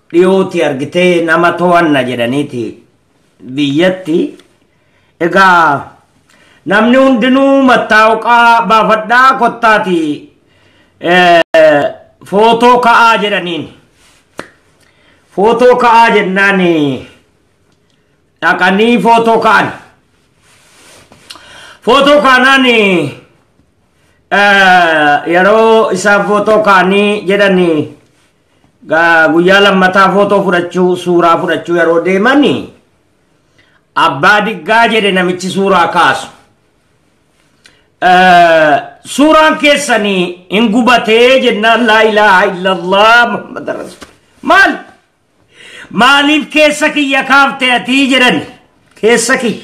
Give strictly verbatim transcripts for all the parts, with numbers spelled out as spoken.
dhiyooti argitee nama to'anna jedhaniiti biyyatti. Egaa namni hundinuu mattaawqaa baafadhaa kottaati footoo ka'aa jedhaniin. Footoo ka'aa jennaan dhaqanii footoo ka'an. Footoo kaanaan yeroo isaa footoo ka'anii jedhanii guyyaa lammataa footoo fudhachuu suuraa fudhachuu yeroo deemanii abbaa diggaa jedhe namichi suuraa kaasu. Suuraan keessanii hin gubatee jennaan laa ilaaha illallah Muhammad Rasul. Maal? Maaliif keessa kiyya kaaftee atii jedhan keessa kiyya.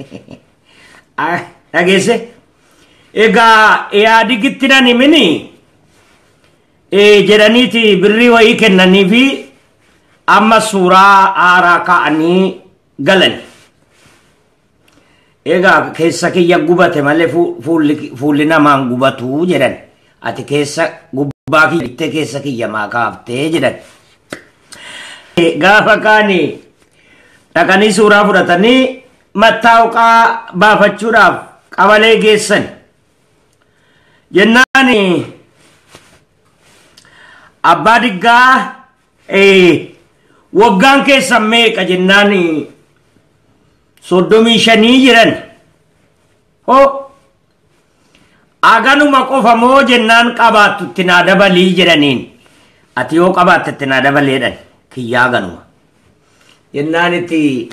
Dhageesse? Egaa yaadigitti nan himini jedhaniiti birrii wayii kennanii fi amma suuraa haaraa ka'anii galan. Egaa keessa kiyya gubate malee fuulli namaan gubatu jedhan. Ati keessa gubbaa kiyya keessa kiyya maa kaaftee jedhan. Gaafa kaanii dhaqanii suuraa fudhatanii mattaawqaa baafachuudhaaf qabalee geessan. Jennaan abbaa diggaa waggaan keessan meeqa jennaan soddomii shanii jiran. Hoo aganuma qofa moo jennaan qabaattu itti naa dabalii jedhaniin. Ati yoo qabaatte itti naa dabaleedhan kiyyaa ganuma. Jennaan itti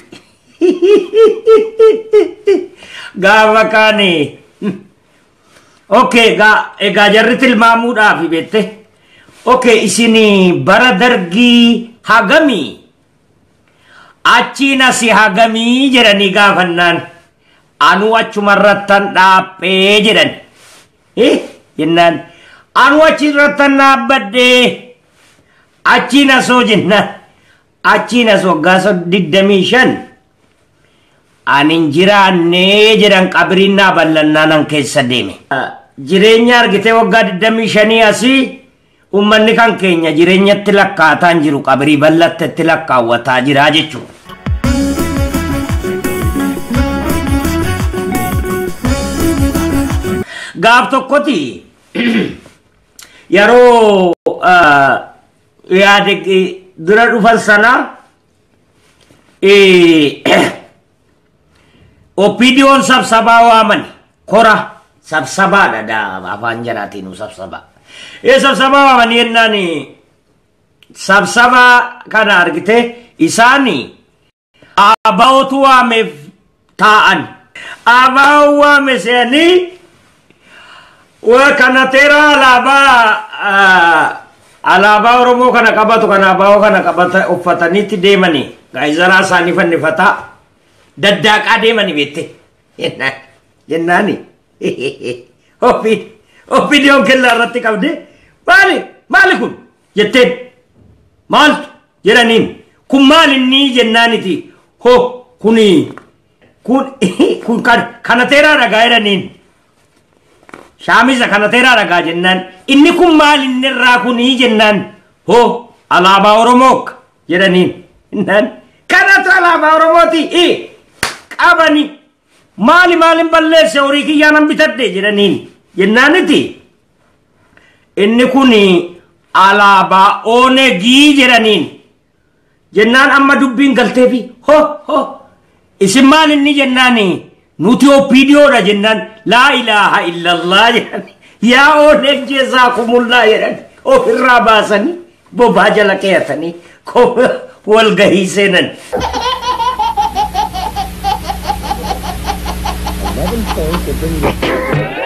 gaafa kaanii okay egaa jarri tilmaamuudhaaf beette. Okay isini bara dargii hagamii achiin asi hagamii jedhanii gaafannaan anu achumarrattan dhaabbee jedhan. Jennaan anu achirrattan dhaabbadhee achiin asoo jennaan achiin as waggaa digdamii shan anin jiraannee jedhan qabriin naa ballannaanan keessa deeme. Jireenya argitee waggaa digdamii shanii asii ummanni kan keenya jireenyatti lakkaataan jiru qabrii ballattetti lakkaawwataa jira jechuudha. Gaaf tokkoti yeroo yaade dura dhufan sana opidiyoon sabsabaa waaman kora sabsabaadha daa afaan jaraatiin sabsabaa. Ee sabsabaa waaman yennaan sabsabaa kana argite isaanii abaa'otu waameef taa'an. Abaa'oo waame se'anii kana teeraa alaabaa alaabaa Oromoo kana qabatu kana abaa'oo kana qabata uffataniitti deemanii gaayizaraa isaanii fannifataa daddaaqaa deemanii beette. Jennaani opidiyoon kellaa irratti qabde maali maali kun jetteen maaltu jedhaniin kun maalinni jennaaniti ho kuni kun kana teeraa dhagaa jedhaniin. Shaamiza kana teeraa dhagaa jennaan inni kun maalinni irraa kunii jennaan ho alaabaa Oromoo jedhaniin. Kanatu alaabaa Oromooti qabani maali maalin balleesse horii kiyyaanan bitadhe jedhaniin jennaaniti inni kun alaabaa Onegii jedhaniin. Jennaan amma dubbiin galteefi ho ho isin maalinni jennaani nuti opidiyoodha jennaan laa ilaaha illallah jedhan yaa Oneg jazaakumullah jedhan ofirraa baasanii bobaa jala keeyatanii wal gahii seenan. eleven points to bring you.